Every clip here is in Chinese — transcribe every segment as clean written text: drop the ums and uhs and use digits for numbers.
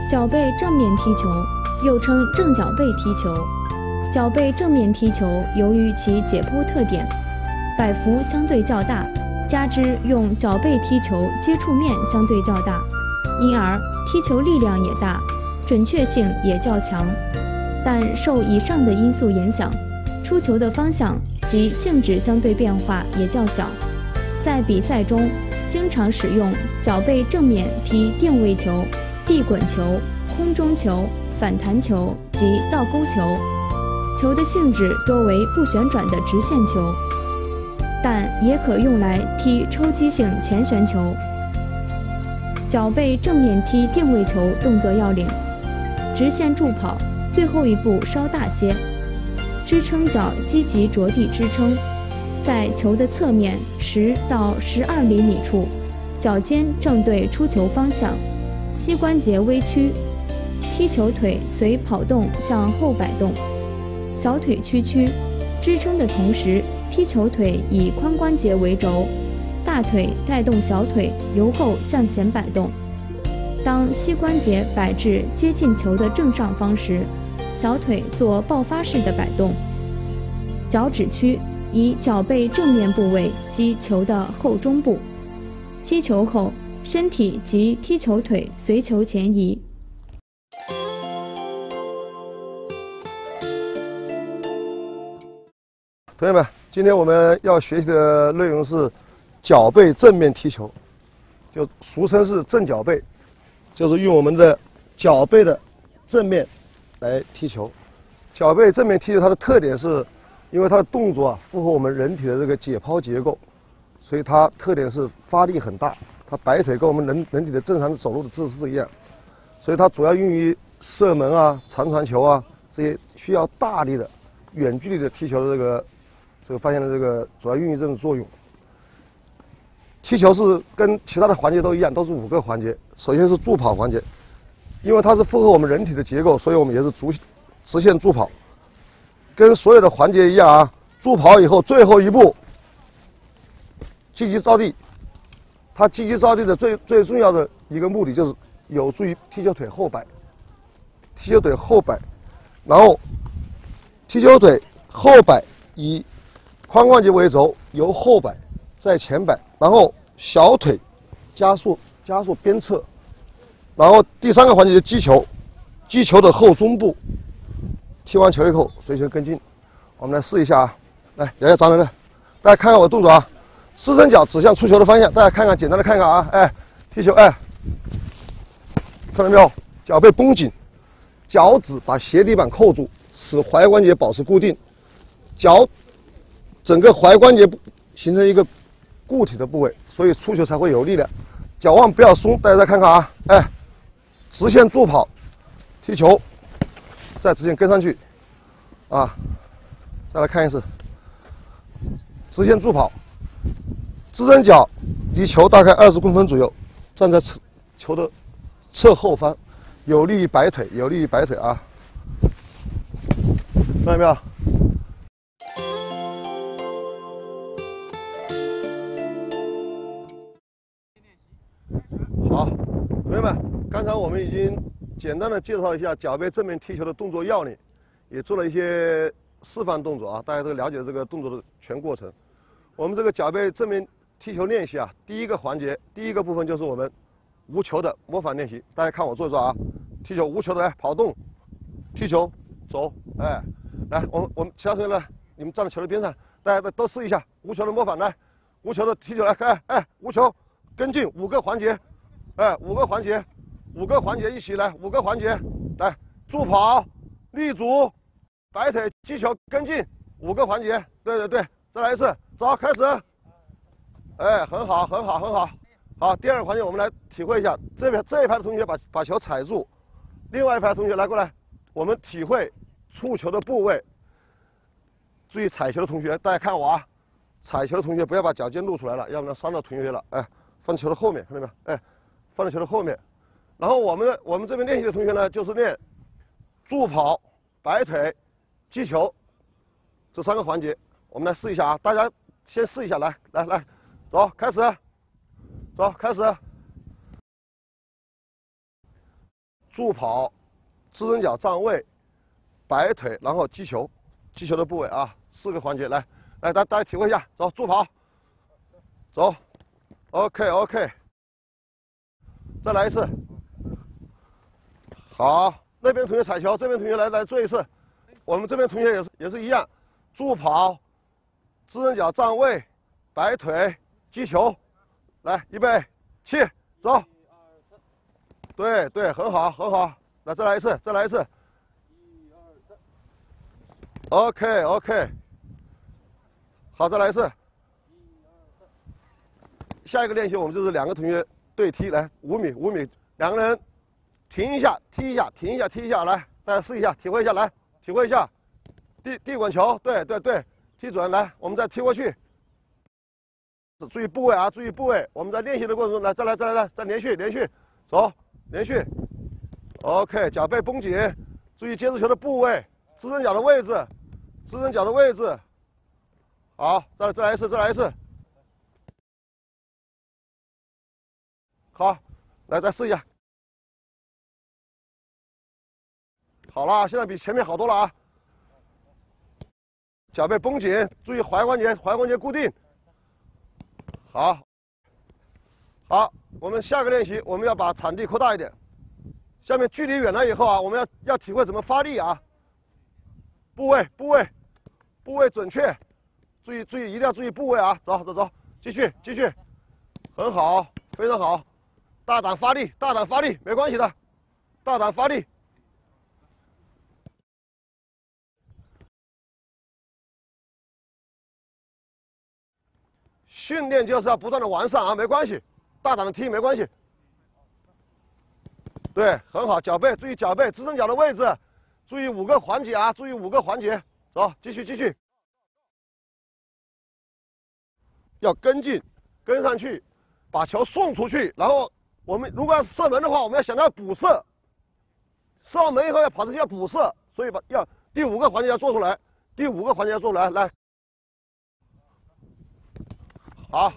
脚背正面踢球又称正脚背踢球。脚背正面踢球由于其解剖特点，摆幅相对较大，加之用脚背踢球接触面相对较大，因而踢球力量也大，准确性也较强。但受以上的因素影响，出球的方向及性质相对变化也较小。在比赛中，经常使用脚背正面踢定位球、地滚球、空中球、反弹球及倒钩球，球的性质多为不旋转的直线球，但也可用来踢抽击性前旋球。脚背正面踢定位球动作要领：直线助跑，最后一步稍大些，支撑脚积极着地支撑，在球的侧面10到12厘米处，脚尖正对出球方向，膝关节微屈，踢球腿随跑动向后摆动，小腿屈曲，支撑的同时，踢球腿以髋关节为轴，大腿带动小腿由后向前摆动。当膝关节摆至接近球的正上方时，小腿做爆发式的摆动，脚趾屈，以脚背正面部位击球的后中部。击球后，身体及踢球腿随球前移。 同学们，今天我们要学习的内容是脚背正面踢球，就俗称是正脚背，就是用我们的脚背的正面来踢球。脚背正面踢球，它的特点是，因为它的动作啊符合我们人体的这个解剖结构，所以它特点是发力很大，它摆腿跟我们人体的正常的走路的姿势是一样，所以它主要用于射门啊、长传球啊这些需要大力的、远距离的踢球的这个方向的这个主要运用这种作用。踢球是跟其他的环节都一样，都是5个环节。首先是助跑环节，因为它是符合我们人体的结构，所以我们也是直线助跑，跟所有的环节一样啊。助跑以后最后一步积极着地，它积极着地的最重要的一个目的就是有助于踢球腿后摆，踢球腿后摆，然后踢球腿后摆以髋关节为轴，由后摆再前摆，然后小腿加速鞭策，然后第3个环节就击球，击球的后中部，踢完球以后随球跟进。我们来试一下啊，来摇摇张来，大家看看我的动作啊，支撑脚指向出球的方向，大家看看，简单的看看啊，哎，踢球，哎，看到没有？脚背绷紧，脚趾把鞋底板扣住，使踝关节保持固定，脚整个踝关节形成一个固体的部位，所以出球才会有力量。脚腕不要松，大家再看看啊，哎，直线助跑，踢球，再直线跟上去，啊，再来看一次，直线助跑，支撑脚离球大概20公分左右，站在球的侧后方，有利于摆腿，有利于摆腿啊，看到没有？好，同学们，刚才我们已经简单的介绍一下脚背正面踢球的动作要领，也做了一些示范动作啊，大家都了解这个动作的全过程。我们这个脚背正面踢球练习啊，第一个环节，第一个部分就是我们无球的模仿练习。大家看我做一做啊，踢球无球的来跑动，踢球走，哎，来，我们其他同学来，你们站在球的边上，大家都试一下无球的模仿，来，无球的踢球来，看，哎，无球跟进5个环节。哎，5个环节，5个环节一起来，5个环节，来，助跑、立足、摆腿、击球、跟进，5个环节，对，再来一次，走，开始，哎，很好，好，第2个环节我们来体会一下，这一排的同学把球踩住，另外一排同学来过来，我们体会触球的部位，注意踩球的同学，大家看我啊，踩球的同学不要把脚尖露出来了，要不然伤到同学了，哎，放球的后面，看到没有？哎。放在球的后面，然后我们这边练习的同学呢，就是练助跑、摆腿、击球这3个环节，我们来试一下啊！大家先试一下，来，走，开始，走，开始。 助跑、支撑脚站位、摆腿，然后击球，击球的部位啊，4个环节，来，大家体会一下，走，助跑，走 ，OK， 再来一次，好，那边同学踩球，这边同学来做一次，我们这边同学也是一样，助跑、支撑脚站位、摆腿、击球，来，预备，起，走。对，很好，来再来一次，1、2、3 ，OK， 好，再来一次，1、2、3，下一个练习我们就是2个同学对踢，来5米，2个人停一下，踢一下，来，大家试一下，体会一下，来，体会一下，地滚球，对，踢准，来，我们再踢过去，注意部位啊，注意部位，我们在练习的过程中，来，再连续，走。连续 ，OK， 脚背绷紧，注意接触球的部位，支撑脚的位置，好，再来一次，好，来再试一下，好了，现在比前面好多了啊，脚背绷紧，注意踝关节固定，好。好，我们下个练习，我们要把场地扩大一点。下面距离远了以后啊，我们要体会怎么发力啊。部位准确，注意，一定要注意部位啊。走，继续，很好，非常好。大胆发力，没关系的，大胆发力。训练就是要不断的完善啊，没关系。大胆的踢没关系，对，很好。脚背，注意脚背，支撑脚的位置，注意5个环节啊，走，继续，要跟上去，把球送出去。然后我们如果要射门的话，我们要想到补射，射完门以后要跑出去要补射，所以要第5个环节要做出来，来，好。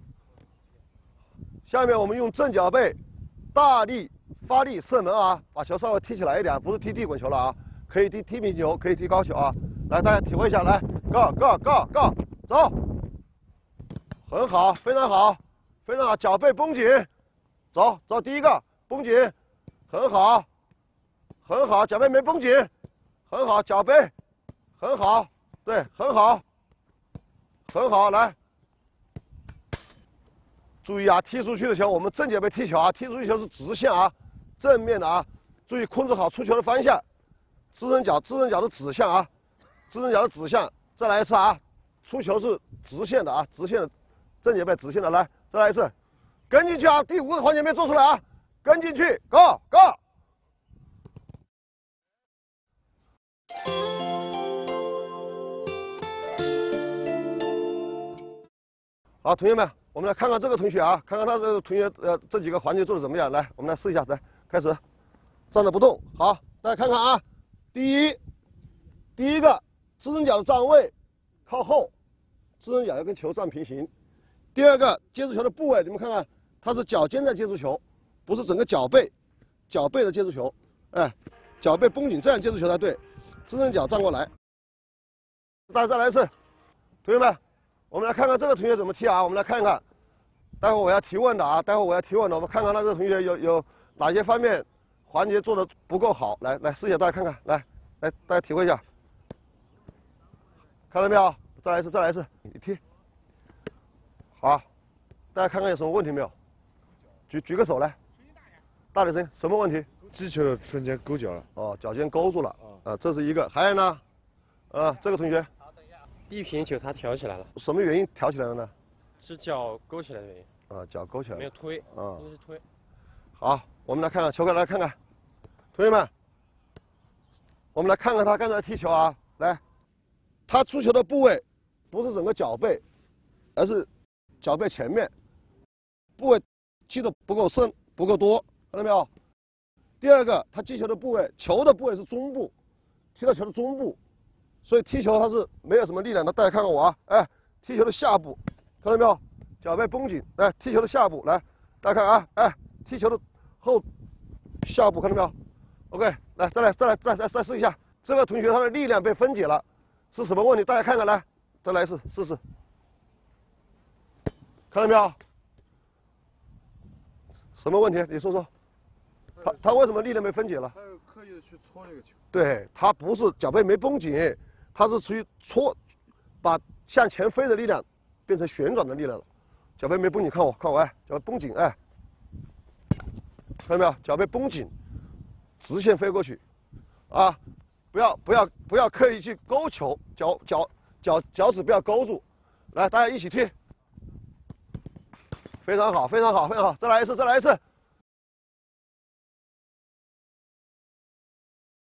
下面我们用正脚背，大力发力射门啊，把球稍微踢起来一点，不是踢地滚球了啊，可以踢平球，可以踢高球啊。来，大家体会一下，来 ，go， 走，很好，非常好，脚背绷紧，走，第一个绷紧，很好，脚背没绷紧，很好，脚背，很好，对，很好，来。注意啊，踢出去的球，我们正脚背踢球啊，踢出去球是直线啊，正面的啊，注意控制好出球的方向，支撑脚的指向啊，再来一次啊，出球是直线的啊，正脚背直线的，来，再来一次，跟进去啊，第5个环节没做出来啊，跟进去 ，go。好，同学们。我们来看看这个同学啊，看看他这个同学这几个环节做的怎么样？来，我们来试一下，来开始，站着不动。好，大家看看啊，第一个支撑脚的站位靠后，支撑脚要跟球站平行。第2个接触球的部位，你们看看，它是脚尖在接触球，不是整个脚背的接触球。哎，脚背绷紧，这样接触球才对。支撑脚站过来，大家再来一次，同学们。我们来看看这个同学怎么踢啊！我们来看看，待会我要提问的啊！我们看看那个同学有哪些方面环节做的不够好。来试一下，大家看看，来，大家体会一下，看到没有？再来一次，你踢。好，大家看看有什么问题没有？举个手来，大点声，什么问题？ 击球的瞬间勾脚了。 哦，脚尖勾住了。啊，这是一个。还有呢？这个同学。 地平球它挑起来了， 什么原因挑起来了呢？ 是脚勾起来的原因。 啊，脚勾起来了， 没有推，都是推。 好，我们来看看球哥，来看看，同学们，我们来看看他刚才踢球啊，来，他出球的部位不是整个脚背，而是脚背前面，部位踢得不够深，不够多，看到没有？第2个，他击球的部位，球的部位是中部，踢到球的中部。所以踢球它是没有什么力量的，大家看看我啊，哎，踢球的下部，看到没有？脚背绷紧，来踢球的下部，来，大家看啊，哎，踢球的下部，看到没有？ OK， 来，再试一下。这个同学他的力量被分解了，是什么问题？大家看看，来，再来一次，试试。看到没有？什么问题？你说说。他为什么力量被分解了？ 他有刻意的去搓这个球。 对，他不是脚背没绷紧，他是属于搓，把向前飞的力量变成旋转的力量了。脚背没绷紧，看我，哎，脚背绷紧，哎，看到没有？脚背绷紧，直线飞过去，啊，不要刻意去勾球，脚趾不要勾住，来，大家一起踢，非常好，非常好，非常好，再来一次，再来一次。